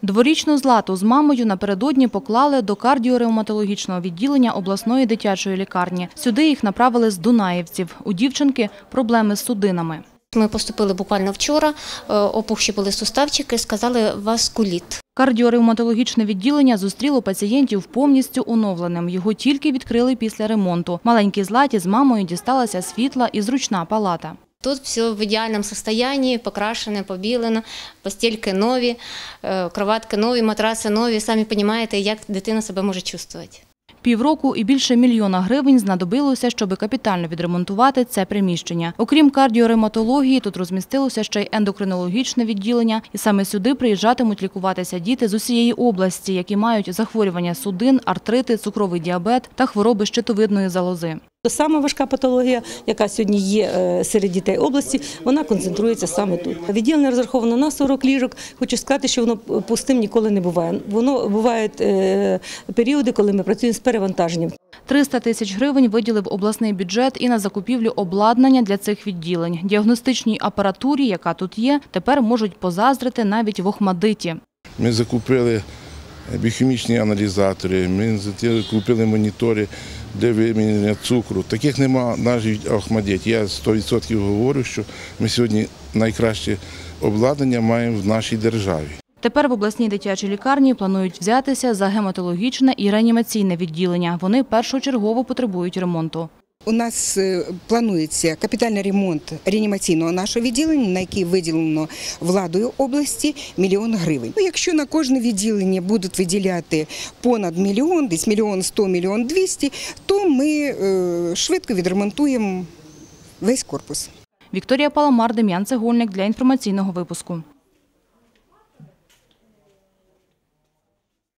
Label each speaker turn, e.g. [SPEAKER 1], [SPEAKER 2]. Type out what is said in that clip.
[SPEAKER 1] Дворічну Злату з мамою напередодні поклали до кардіоревматологічного відділення обласної дитячої лікарні. Сюди їх направили з Дунаївців. У дівчинки проблеми з судинами.
[SPEAKER 2] Ми поступили буквально вчора, опухші були суставчики, сказали васкуліт.
[SPEAKER 1] Кардіоревматологічне відділення зустріло пацієнтів повністю оновленим. Його тільки відкрили після ремонту. Маленькій Златі з мамою дісталася світла і зручна палата.
[SPEAKER 2] Тут все в ідеальному стані, покрашене, побілено, постільки нові, кроватки нові, матраси нові. Самі розумієте, як дитина себе може почувати.
[SPEAKER 1] Півроку і більше мільйона гривень знадобилося, щоб капітально відремонтувати це приміщення. Окрім кардіоревматології, тут розмістилося ще й ендокринологічне відділення. І саме сюди приїжджатимуть лікуватися діти з усієї області, які мають захворювання судин, артрити, цукровий діабет та хвороби щитовидної залози.
[SPEAKER 3] Сама важка патологія, яка сьогодні є серед дітей області, вона концентрується саме тут. Відділення розраховано на 40 ліжок. Хочу сказати, що воно пустим ніколи не буває. Воно бувають періоди, коли ми працюємо з перевантаженням. 300 тисяч гривень виділив обласний бюджет і на закупівлю обладнання для цих відділень. Діагностичній апаратурі, яка тут є, тепер можуть позаздрити навіть в Охмадиті.
[SPEAKER 4] Ми закупили біохімічні аналізатори, ми закупили монітори для виміряння цукру. Таких нема навіть в Охмадиті. Я 100% говорю, що ми сьогодні найкраще обладнання маємо в нашій державі.
[SPEAKER 1] Тепер в обласній дитячій лікарні планують взятися за гематологічне і реанімаційне відділення. Вони першочергово потребують ремонту.
[SPEAKER 5] У нас планується капітальний ремонт реанімаційного нашого відділення, на який виділено владою області $1 мільйон. Якщо на кожне відділення будуть виділяти понад мільйон, десь $1 мільйон 100, $1 мільйон 200, то ми швидко відремонтуємо весь корпус.
[SPEAKER 1] Вікторія Паламар, Дем'ян Цегольник для інформаційного випуску.